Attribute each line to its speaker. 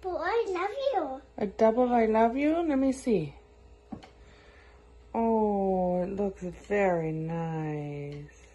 Speaker 1: double I love you.
Speaker 2: A double I love you? Let me see. Oh, it looks very nice.